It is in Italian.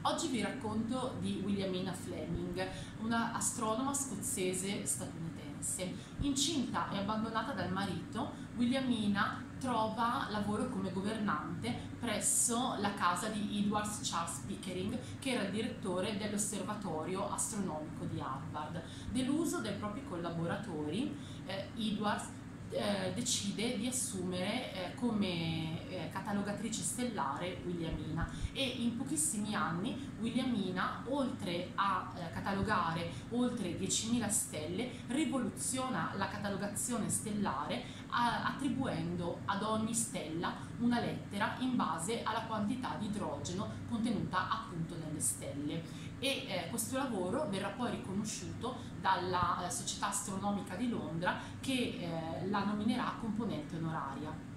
Oggi vi racconto di Williamina Fleming, una astronoma scozzese statunitense. Incinta e abbandonata dal marito, Williamina trova lavoro come governante presso la casa di Edward Charles Pickering, che era il direttore dell'osservatorio astronomico di Harvard. Deluso dai propri collaboratori, Edward decide di assumere come catalogatrice stellare Williamina, e in pochissimi anni Williamina, oltre a catalogare oltre 10.000 stelle, rivoluziona la catalogazione stellare attribuendo ad ogni stella una lettera in base alla quantità di idrogeno contenuta appunto nelle stelle. Questo lavoro verrà poi riconosciuto dalla Società Astronomica di Londra, che la nominerà componente onoraria.